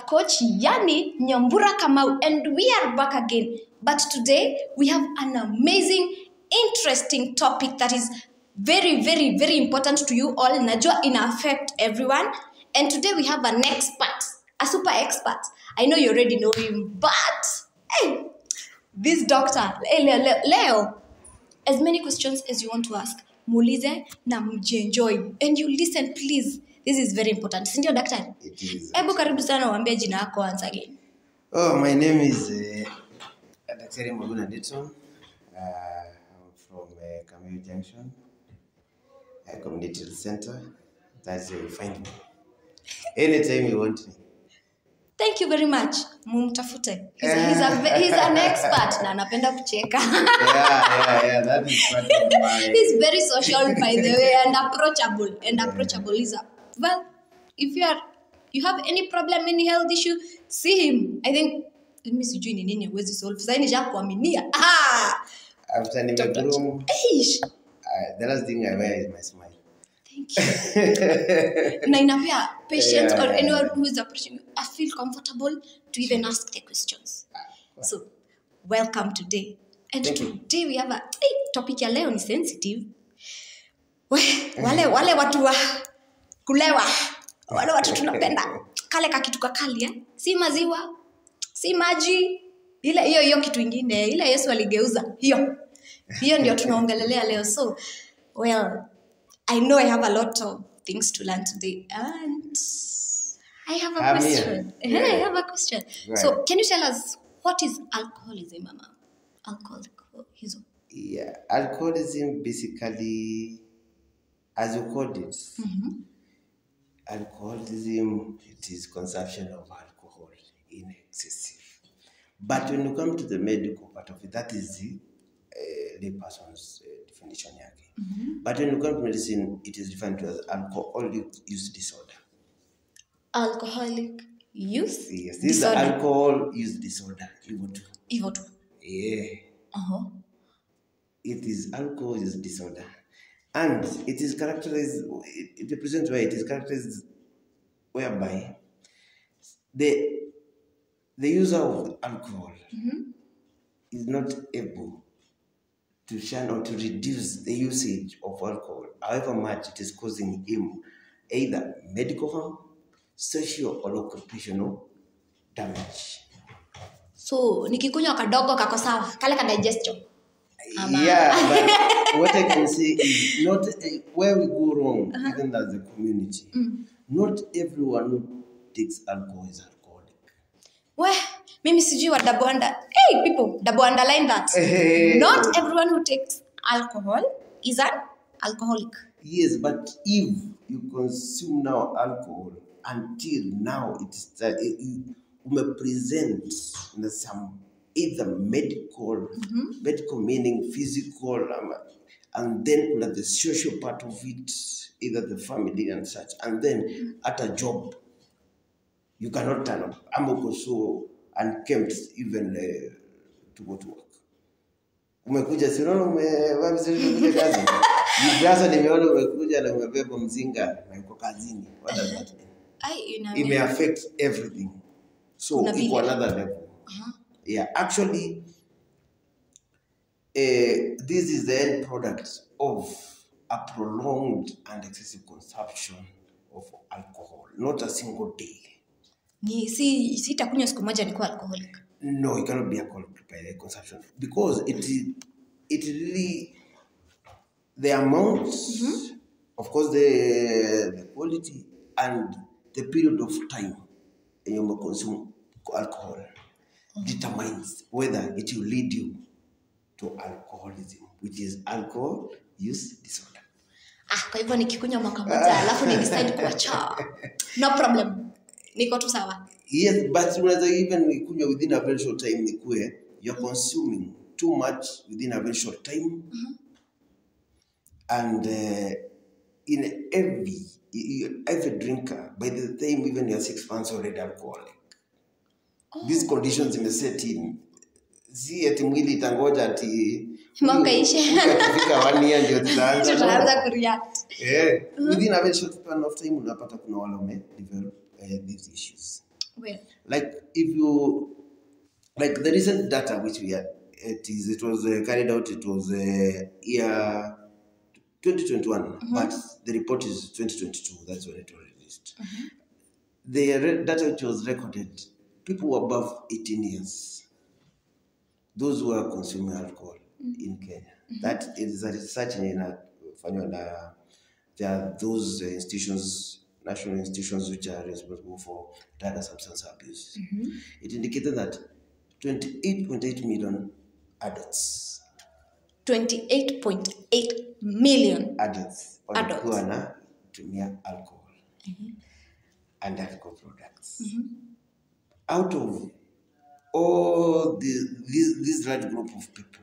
Coach Yani Nyambura Kamau, and we are back again. But today we have an amazing, interesting topic that is very, very, very important to you all. Najua in affect everyone. And today we have an expert, a super expert. I know you already know him, but hey, this doctor, Leo, as many questions as you want to ask, muulize na mjienjoy. And you listen, please. This is very important. Sindio, daktari? It is. Hebu karibu sana uambie jina yako once again. Oh, my name is Dr. Maguna Ditson. I'm from Kamau Junction, Community Center. That's where you find me. Anytime you want me. Thank you very much. Mumtafute. He's an expert. Na anapenda kucheka. Yeah. That is part of my... He's very social, by the way, and approachable. Well, if you have any problem, any health issue, see him. I think, let me see you in any way to solve. Sasa ni japo aminia. After nimegroom, the last thing I wear is my smile. Thank you. Na inapia patients or anyone who is approaching you, I feel comfortable to even ask the questions. So, welcome today. And today we have a topic ya leo ni sensitive. Wale watu wa kulewa. Wale watu tunapenda. Kale kakitu kakali, si maziwa, si maji. Hiyo kitu ingine. Ile Yesu aligeuza. Hiyo ndio tunaongelelea leo. So, well, I know I have a lot of things to learn today. And I have a question. Yeah. I have a question. Right. So, can you tell us what is alcoholism, Mama? Alcoholism. Yeah, alcoholism basically, as you called it, alcoholism, it is consumption of alcohol in excessive. But when you come to the medical part of it, that is the layperson's definition. But when you come to medicine, it is defined as alcoholic use disorder. Alcoholic use? Yes, this disorder. Is alcohol use disorder. Ivotu. Yeah. It is alcohol use disorder. And it is characterized, it represents where it is characterized whereby the user of alcohol is not able to shun or to reduce the usage of alcohol, however much it is causing him either medical harm, social or occupational damage. So, nikikunywa kadogo kako sawa, kale ka digestion. Yeah, but what I can say is not where we go wrong, even as a community. Not everyone who takes alcohol is alcoholic. Well, mimi sijui wa double under. Hey, people, double underline that. Not everyone who takes alcohol is an alcoholic. Yes, but if you consume now alcohol until now it may present some either medical meaning physical, and then the social part of it, either the family and such, and then at a job, you cannot turn up. I'm also unkempt even to go to work. Umekuja sinaona umevaa vizuri kule kazi. Sasa nimeona umekuja na umebeba mzinga na uko kazini. What does that mean? It may affect everything. So equal another level. Yeah, actually, this is the end product of a prolonged and excessive consumption of alcohol, not a single day. Si takunywa siku moja niko alcoholic. No, it cannot be alcoholic by consumption because it really the amount, of course, the quality and the period of time you consume alcohol determines whether it will lead you to alcoholism, which is alcohol use disorder. Kwa hivyo nikikunywa mwaka moja alafu ni decide kuacha. No problem. Niko tu sawa. Yes, but unaweza even kunywa within a very short time nikue you're consuming too much within a very short time. And in every drinker, by the time even you're 6 months already alcoholic. These conditions in the setting, si ati mwili itangoja ati mwaka ishe ukifika 1 year ndio tutaanza kureact. Within a very short span of time unapata kuna wale develop these issues. Well, Like if you, like the recent data which we had, it was carried out, it was year 2021, but the report is 2022, that's when it was released. The data which was recorded, people above 18 years, those who are consuming alcohol in Kenya. That is a research in there are those institutions, national institutions, which are responsible for drug and substance abuse. It indicated that 28.8 million adults 28.8 million adults walikuwa wanatumia alcohol and alcohol products. Out of all this large group of people,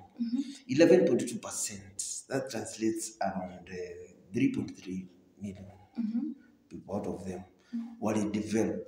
11.2%, that translates around 3.3 million people out of them will develop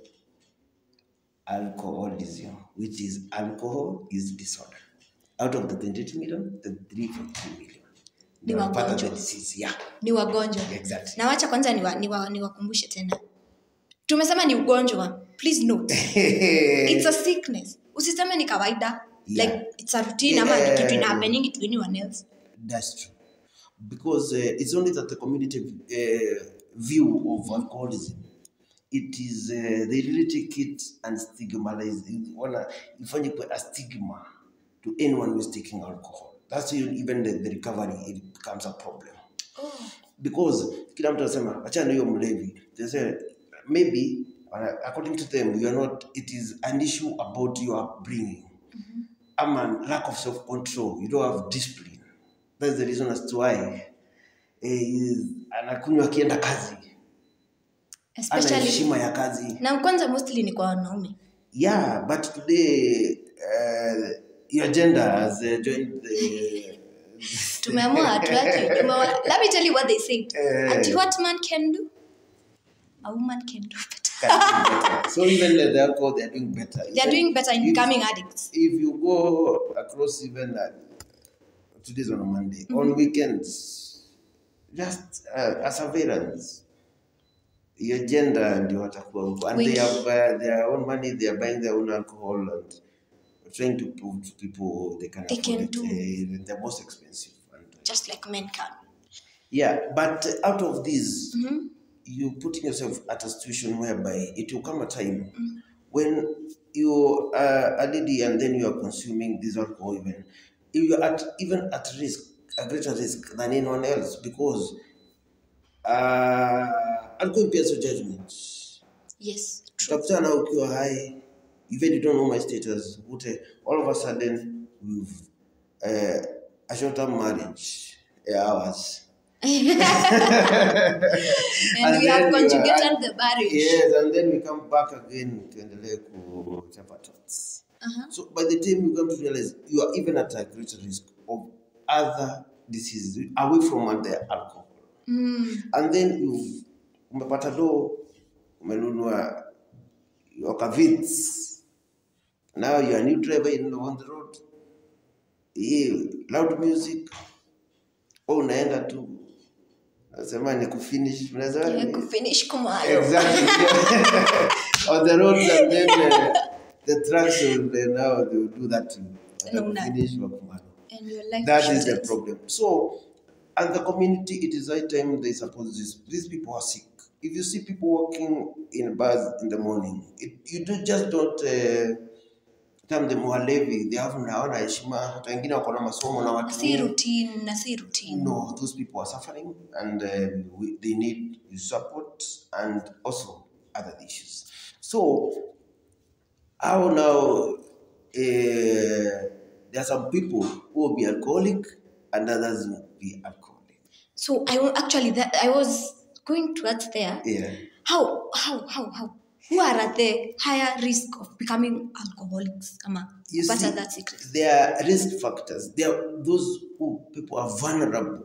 alcoholism, which is alcohol use disorder. Out of the 28 million, the 3.3 million. Ni wagonjwa. Yeah. Ni wagonjwa. Exactly. Na wacha kwanza niwakumbushe tena. Tumesema ni ugonjwa. Please note. It's a sickness. Usiseme ni kawaida. Yeah. Like it's a routine ama ni kitu ina happening to anyone else. That's true. Because it's only that the community view of alcoholism, it is, they really take it and stigmatize it. Ifanye a stigma to anyone who is taking alcohol. That's even the recovery, it becomes a problem. Because kila mtu anasema achana hiyo mlevi. They say maybe according to them you are not, it is an issue about your upbringing. Lack of self-control. You don't have discipline. That's the reason as to why anakunywa akienda kazi. Especially heshima ya kazi. Na kwanza mostly ni kwa wanaume. Yeah, but today your gender has joined the Tumeamua tuache. Let me tell you what they said. What man can do, a woman can do better. So even the alcohol, they are doing better. They are doing better in becoming addicts. If you go across even today's on a Monday, on weekends, just a surveillance, your gender ndio watakuwa huko, and they have their own money, they are buying their own alcohol and trying to prove to people they can afford it. They're most expensive. Just like men can. Yeah, but out of this, you putting yourself at a situation whereby it will come a time when you are a lady and then you are consuming this alcohol, you are even at risk, a greater risk than anyone else, because alcohol impairs your judgment. Yes. Utakutana ukiwa high, even you don't know my status, all of a sudden we've a short-term marriage, ours. And we have conjugated the marriage. Yes, and then we come back again to endelea kuchapa tots. So by the time you come to realize you are even at a greater risk of other diseases away from the alcohol. And then you've umepata do, umenunua your Kavits. Now you are a new driver on the road. Loud music. Unaenda tu. Nasema ni kufinish. Kufinish kumalo. Exactly. On the roads, and then the trucks will now they will do that to you. Finish kumalo. And your life. That is the problem. So, and the community, it is high time they suppose these people are sick. If you see people walking in bars in the morning, you just don't tell them walevi, they hawana heshima, hata wengine wako na masomo na watu. Si routine. No, those people are suffering and they need support and also other issues. So, how now there are some people who will be alcoholic and others will be alcoholic. So I was going towards there. Yeah. How? Who are at the higher risk of becoming alcoholics? You see, there are risk factors. There are those people are vulnerable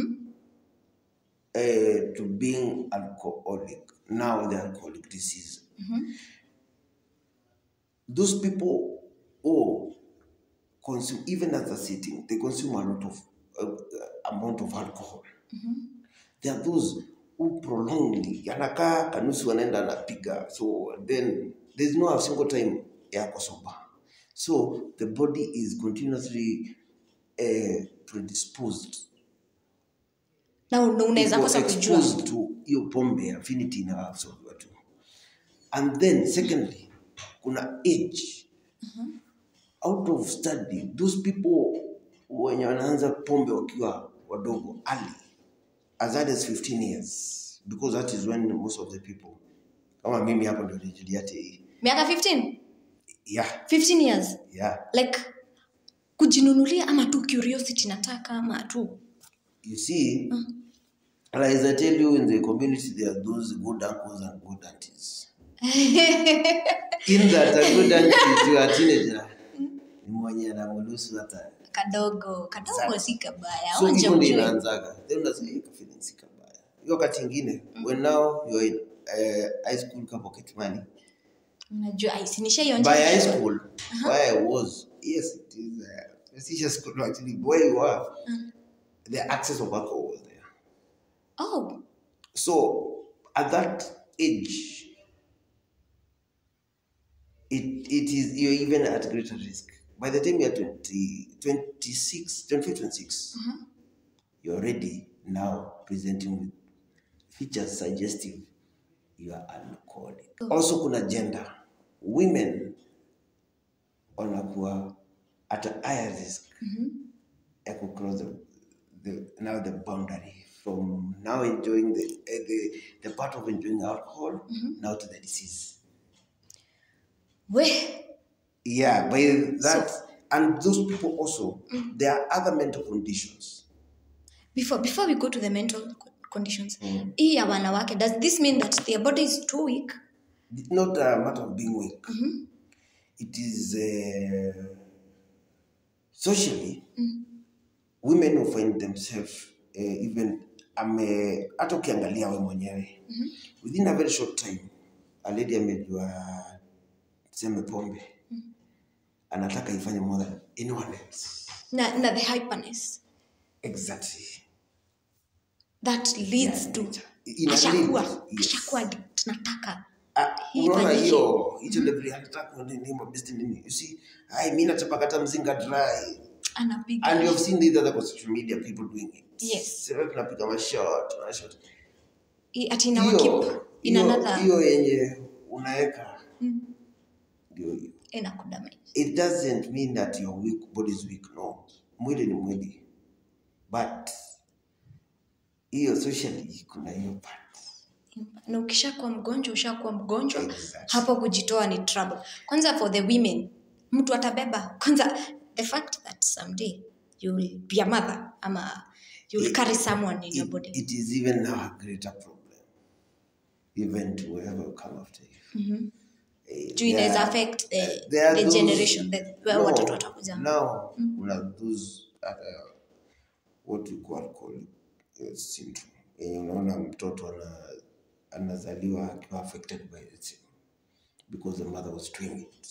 to being alcoholic. Now the alcoholic disease. Those people consume, even as they're sitting, they consume a lot of amount of alcohol. There are those who prolongly, yanakaa kanusu wanaenda anapiga, so then There's no a single time yako sober. So the body is continuously predisposed. Na unaweza kosa kujua. Exposed to hiyo pombe affinity na absorb watu. And then secondly, kuna age. Out of study, those people wenye wanaanza pombe wakiwa wadogo early, as early as 15 years, because that is when most of the people, kama mimi hapo ndio nilijiliate. Miaka 15? Yeah. 15 years? Yeah. Like kujinunulia ama tu curiosity nataka ama tu? You see, as I tell you, in the community there are those good uncles and good aunties. In that a good auntie to a teenager, mwenye anamulusu hata kadogo si kabaya. So hiyo ndio inaanzaga. Then unasema feeling si kabaya. Hiyo wakati mwingine when now you are in high school ka pocket money. Unajua isinisha yonja. By high school where I was, yes it is a school actually where you are. The access of alcohol was there. Oh. So at that age it is you're even at greater risk. By the time you're 26, you're already now presenting with features suggestive you are alcoholic. Also kuna gender. Women wanakuwa at a higher risk ya cross the boundary from now enjoying the part of enjoying alcohol now to the disease. Yeah, by that, and those people also, there are other mental conditions. Before we go to the mental conditions, ya wanawake, does this mean that their body is too weak? Not a matter of being weak. It is socially, women who find themselves even hata ukiangalia we mwenyewe within a very short time a lady amejua sema pombe anataka ifanye more than anyone else na the hyperness exactly that leads to ashakuwa tunataka unaona hiyo level anataka nini mabesti nini you see mimi nataka kata mzinga dry anapiga and you have seen these other social media people doing it. Yes. Sasa tunapiga mashot. Ati na wakip in another. Hiyo yenye unaweka. Ndio hiyo. Inakudamage. It doesn't mean that your body is weak, no. Mwili ni mwili. But hiyo socially kuna hiyo part. Na ukishakuwa mgonjwa ushakuwa mgonjwa. Exactly. Hapo kujitoa ni trouble. Kwanza for the women, mtu atabeba. Kwanza the fact that someday you will be a mother ama you will carry someone in your body. It is even now a greater problem. Even to whoever will come after you. Do it affect the generation that watoto watakuja? Now, kuna those what we call syndrome. Unaona mtoto anazaliwa akiwa affected by it because the mother was doing it.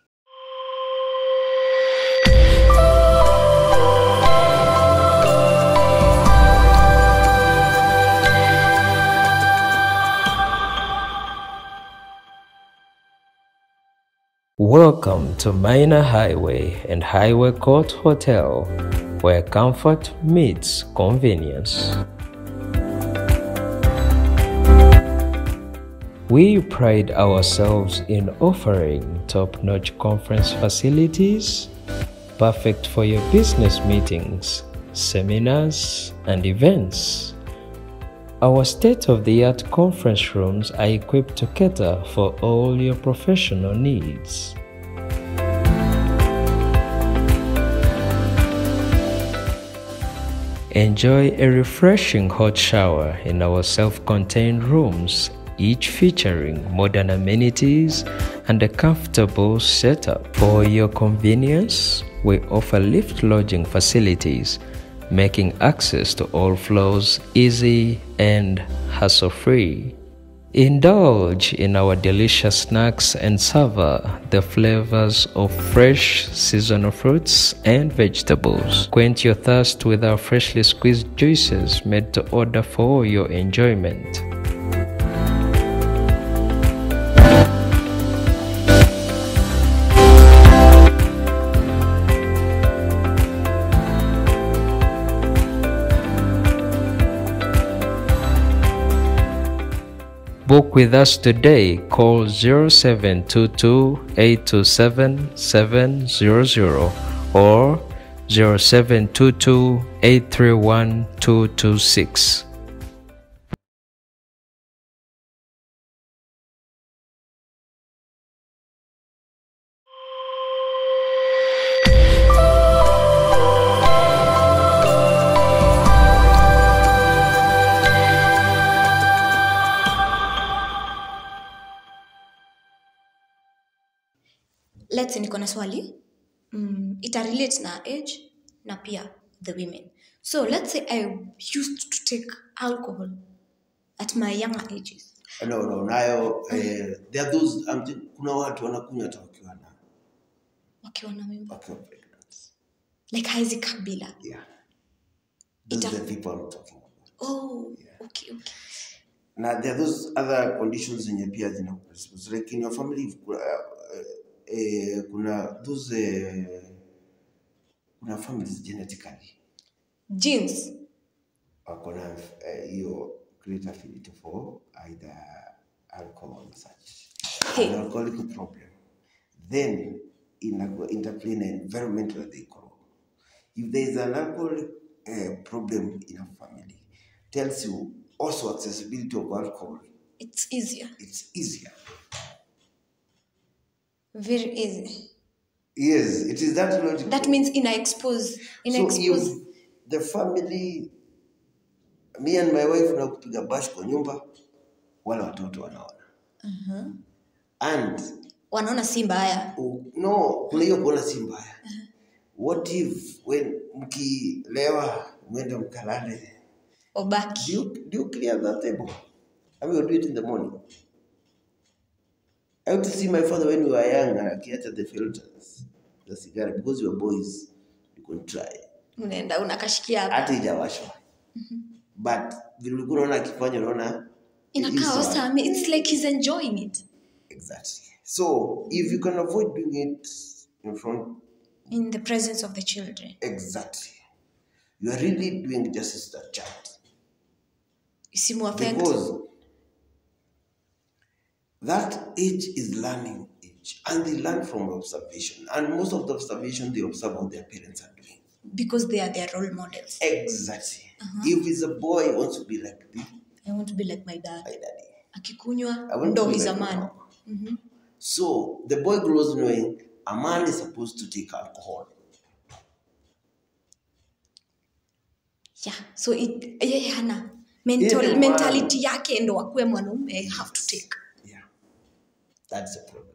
Welcome to Minor Highway and Highway Court Hotel, where comfort meets convenience. We pride ourselves in offering top-notch conference facilities, perfect for your business meetings, seminars, and events. Our state-of-the-art conference rooms are equipped to cater for all your professional needs. Enjoy a refreshing hot shower in our self-contained rooms, each featuring modern amenities and a comfortable setup. For your convenience, we offer lift lodging facilities, making access to all floors easy and hassle-free. Indulge in our delicious snacks and savor the flavors of fresh seasonal fruits and vegetables. Quench your thirst with our freshly squeezed juices made to order for your enjoyment. book with us today, call 0722-827-700 or 0722-831-226. Let's say niko na swali. Ita relate na age na pia the women. So let's say I used to take alcohol at my younger ages. No, nayo there are those kuna watu wanakunywa hata wakiwa na mimba. Wakiwa pregnant. Like Isaac Kabila. Yeah. Those are the people I'm talking about. Oh, yeah. Okay. Now there are those other conditions in your peers, like in your family, kuna those kuna families genetically. Genes. Kuna your great affinity for either alcohol or such. An alcoholic problem. Then interplay in environmental that they grow. If there is an alcoholic problem in a family, tells you also accessibility of alcohol. It's easier. Very easy. Yes, it is that logical. That means expose. If the family, me and my wife na kupiga bash kwa nyumba, wala watoto wanaona. And wanaona si mbaya. No, kuna hiyo kuona si mbaya. What if when mkilewa mwende mkalale? Obaki. Do you clear that table? I mean, you do it in the morning. I used to see my father when we were young, akiacha the filters, the cigarette, because we were boys, you could try. Unaenda unakashikia hapo. Hata ijawashwa. But vile ulikuwa unaona akifanya unaona inakaa awesome. It's like he's enjoying it. Exactly. So if you can avoid doing it in the presence of the children. Exactly. You are really doing justice to that child. Because that age is learning age, and they learn from observation. And most of the observation they observe what their parents are doing. Because they are their role models. Exactly. If it's a boy, he wants to be like me. I want to be like my dad. Akikunywa, ndo he's a man. So the boy grows knowing a man is supposed to take alcohol. Yeah. So hana mentality yake ndo akue mwanaume have to take. Yeah. That's the problem.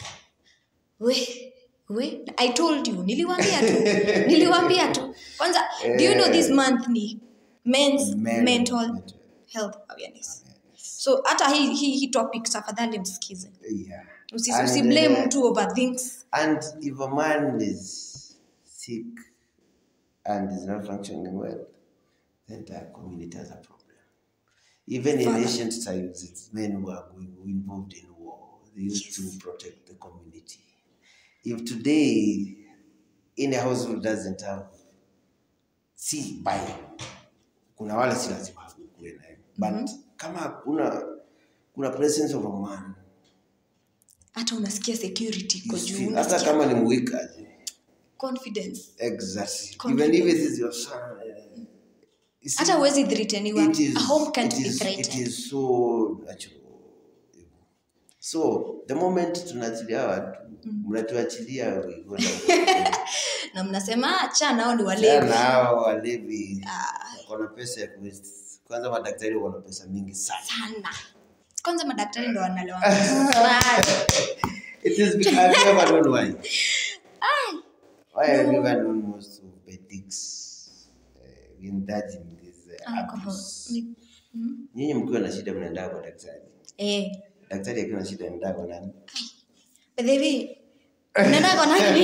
I told you, niliwaambia tu. Kwanza, do you know this month ni men's mental health awareness. So hata hii topic tafadhali msikize. Yeah. Usiblame mtu over things. And if a man is sick and is not functioning well, the entire community has a problem. Even in ancient times, it's men who are involved in war. They used to protect the community. If today, in a household doesn't have, kuna wale si lazima kuwe naye. But kama kuna presence of a man, hata unasikia security kwa juu. Hata kama ni mwikaje. Confidence. Exactly. Even if it is your son. Hata huwezi threateniwa. A home can't be threatened. It is so natural. So, the moment tunaachilia watu, mnatuachilia na mnasema acha nao ni walevi. Nao walevi. Wana pesa ya kuwaste. Kwanza madaktari wana pesa mingi sana. Kwanza madaktari ndo wanalewa. It is because I never known why. Why have you ever known most of medics indulging this alcohol? Nyinyi mkiwa na shida mnaenda kwa daktari. Daktari akiwa na shida anaenda kwa nani? Baby. Unaenda kwa nani?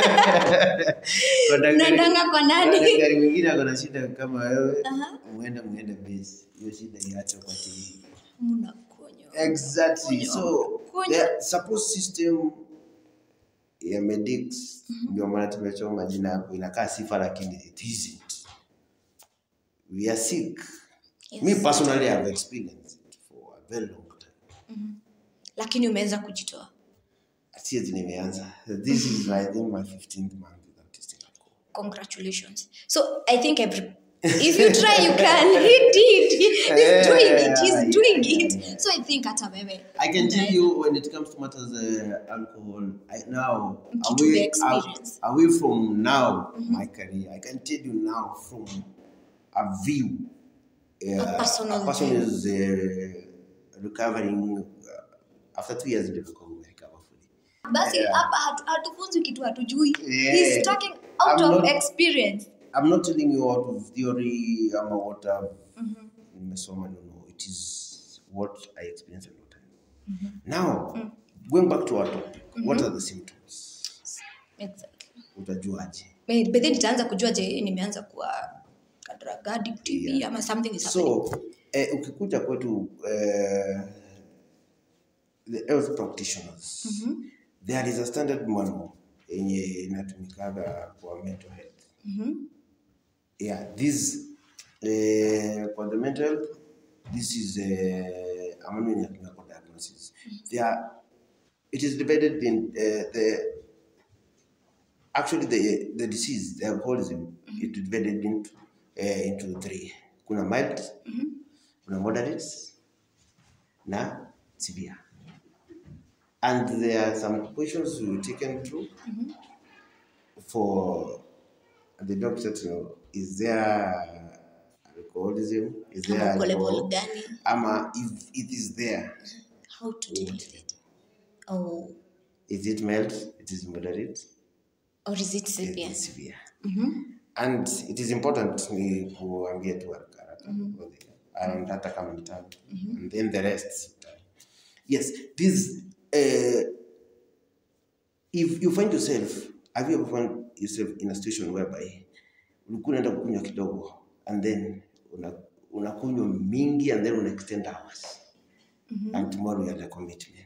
Unaenda kwa nani? Daktari mwingine akona shida kama wewe. Muende base. Hiyo shida iache kwa TV. Exactly. So the support system ya medics ndio maana tumechoma majina hapo inakaa sifa lakini it isn't. We are sick. Yes. Me personally I have experienced it for a very long time. Lakini umeweza kujitoa. Siezi nimeanza. This is I think my 15th month without tasting alcohol. Congratulations. So I think if you try, you can. He did. He's doing it. He's doing it. So I think hata wewe. I can tell you when it comes to matters alcohol, To the experience. away from now my career, I can tell you now from a view. A personal person view. is recovering after 2 years. Recover fully. Basi hapa hatufunzi kitu hatujui. Yeah. He's talking out I'm of not- experience. I'm not telling you out of theory. I'm what nimesoma. No. It is what I experienced and what I know. Now, going back to our topic, what are the symptoms? Exactly. Utajuaje? But then nitaanza kujua je nimeanza kuwa drug addict TV ama something is happening. So, ukikuja kwetu the health practitioners, there is a standard manual yenye inatumikaga kwa mental health. Yeah, this for the mental health, this is a manual inatumika kwa diagnosis. It is divided in the disease, the alcoholism, it is divided into three. Kuna mild, kuna moderate, na severe. And there are some questions we were taken through for the doctor to know, is there alcoholism? Is there Ama uko level alcohol? gani? Ama if it is there, How to deal with it? Oh, is it mild? It is moderate? or is it severe? It's severe. And it is important ni kuambia tu haraka and hata kama ni tabu. And then the rest. Yes, this if you find yourself, have you ever found yourself in a situation whereby ulikuwa unaenda kukunywa kidogo and then unakunywa mingi and then una extend hours and tomorrow you have a commitment.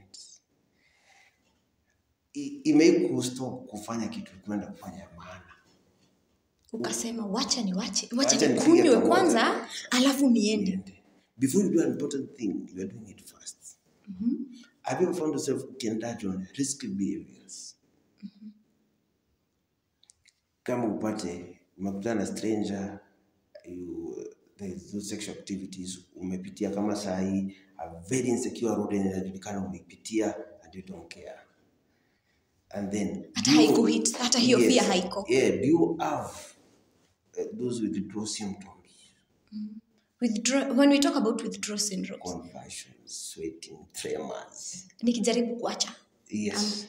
Imei kustop kufanya kitu tunaenda kufanya maana. Ukasema wacha Wacha nikunywe nipige pamoja. kwanza alafu niende. Before you do an important thing, you are doing it first. Have you ever found yourself ukiendage on risky behaviors? Kama upate umekutana na stranger, there is those sexual activities, umepitia kama sahi, a very insecure road inajulikana umepitia and you don't care. And then Hata haikuhit, hata hiyo Yes. fear haiko. Yeah, do you have those withdrawal symptoms? When we talk about withdrawal syndrome, Convulsions, sweating, tremors. nikijaribu kuacha. Yes.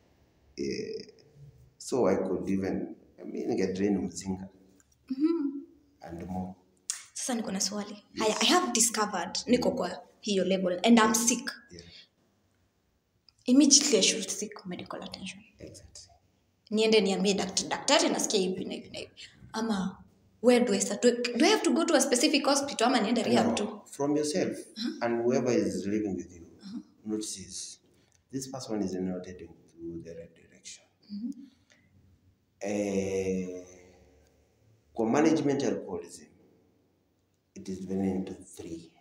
So I could even, get drain mzinga and more. Sasa niko na swali. Haya, I have discovered niko kwa hiyo level and I'm sick. Yeah, Immediately I should seek medical attention. exactly. Niende niambie daktari nasikia hivi na hivi na hivi. Ama where do I start? Do I have to go to a specific hospital ama niende rehab tu? From yourself and whoever is living with you notices this person is not heading to the right direction. For management alcoholism, it is divided into three.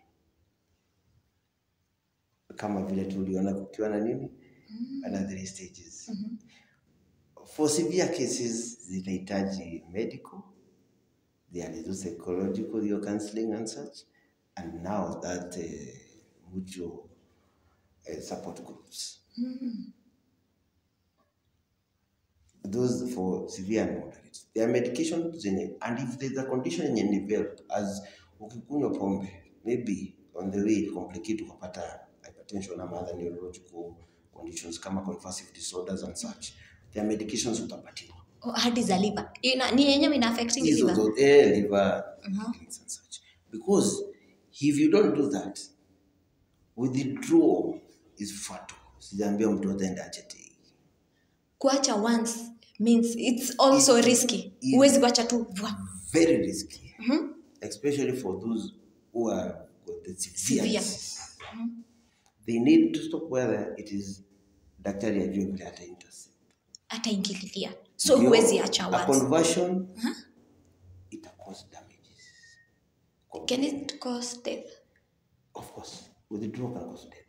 Kama vile tuliona kukiwa na nini? Another 3 stages. For severe cases, zitahitaji medical, there is also psychological, your counseling and such, and now that mutual support groups. Those for severe and moderate. There are medications, and if there's a condition in develop, as ukikunywa pombe, maybe on the way it complicate ukapata hypertension or other neurological conditions kama convulsive disorders and such. There are medications utapatiwa. Oh, hadi za liver. Ni yenyewe ina affecting These liver. are liver things and such. Because if you don't do that, withdrawal is fatal. Sijaambia mtu ataenda achete. Kuacha once means it's also risky. Huwezi kuacha tu. Very risky. Especially for those who are got the severe. disease. They need to stop whether it is daktari ajue vile ata intercept. Ataingililia. So huwezi acha A once. conversion, it cause damages. Can it cause death? Of course, withdrawal can cause death.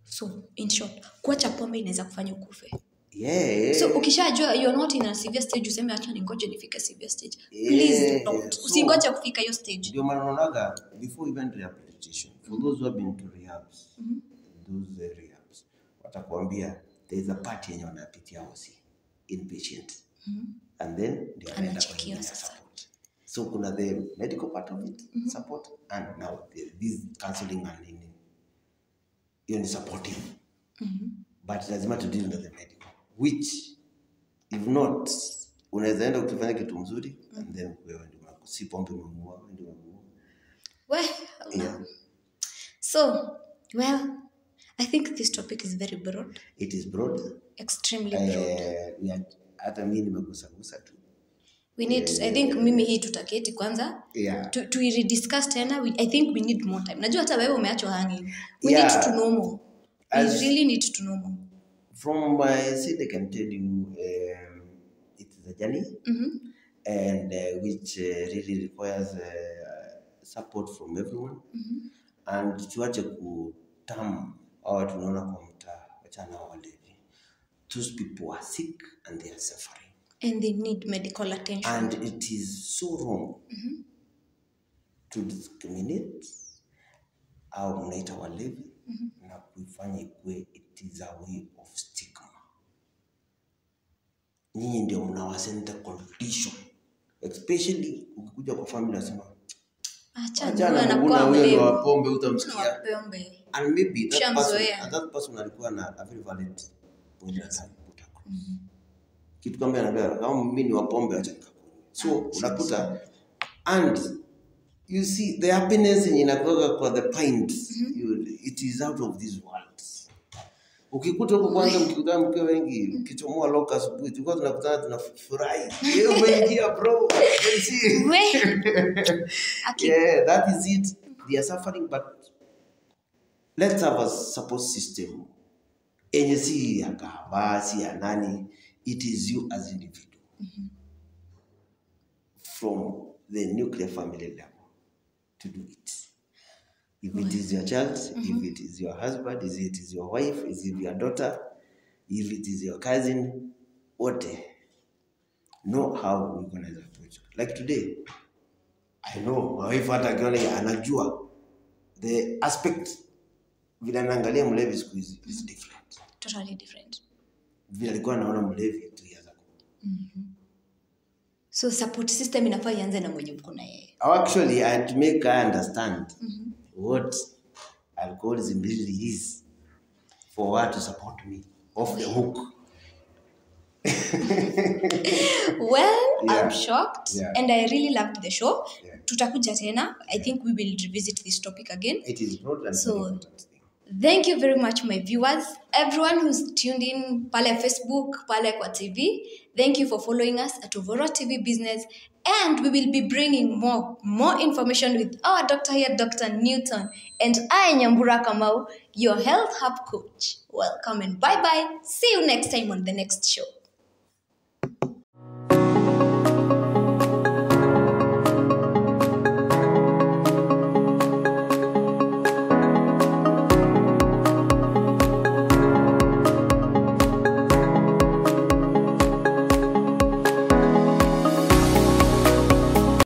So in short, kuacha pombe inaweza kufanya ukufe. Yeah. So ukishajua you're not in a severe stage, useme acha ningoje nifike severe stage. Please don't. Usingoje kufika hiyo stage. Ndio maana unaonaga before even rehabilitation, for those who have been to rehabs, those rehabs, watakwambia there is a part yenye wanapitia hosi inpatient. And then ndio anaenda kwa support. So kuna the medical part of it, support, and now this counseling and hiyo ni supporting. But lazima to deal with the medical, which if not unaweza enda ukifanya kitu mzuri and then wewe ndio si pombe umemuua ndio umemuua. Yeah. So, well, I think this topic is very broad. It is broad. Extremely broad. Hata mimi nimegusagusa tu. We need, I think mimi hii tutaketi kwanza. Yeah. To rediscuss tena. I think we need more time. Najua hata wewe umeachwa hanging. We need to know more. We really need to know more. From my side, I can tell you it is a journey and which really requires support from everyone. And tuache kutam au tunaona kwa mtaa wachana walevi. Those people are sick and they are suffering. And they need medical attention. And it is so wrong to discriminate au mnaita walevi na kuifanya ikue it is a way of stigma. Nyinyi ndio mnawasenta condition. Especially ukikuja kwa family nasema achana anakuwa mlevi wa pombe utamsikia. And maybe that person alikuwa na a very valid point of view. Kitu kama anaambia kama mimi ni wa pombe acha nikakunywa. So unakuta and you see the happiness inakuwa kwa the pints. It is out of this world. Ukikuta huko kwanza mkikutana mkiwa wengi ukichomoa loka asubuhi tulikuwa tunakutana tunafurahi. Wewe umeingia bro. Yeah, that is it. They are suffering, but let's have a support system. Enye si ya kahaba, si ya nani. It is you as individual. From the nuclear family level to do it. If it is your child, if it is your husband, if it is your wife, if it is your daughter, if it is your cousin, what? Know how we're going to approach. Like today, I know my wife anajua the aspect vile anaangalia mlevi siku hizi is different. Totally different. Vile alikuwa anaona mlevi 2 years ago. So support system inafaa ianze na mwenye mko na yeye. Actually, I had to make her understand what alcoholism really is for her to support me off the hook. Well, I'm shocked and I really loved the show. Tutakuja tena. I think we will revisit this topic again. It is broad and so thank you very much, my viewers. Everyone who's tuned in pale Facebook, pale kwa TV. Thank you for following us at Uvora TV Business. And we will be bringing more information with our doctor here, Dr. Newton. And I, Nyambura Kamau, your health hub coach. Welcome and bye-bye. See you next time on the next show.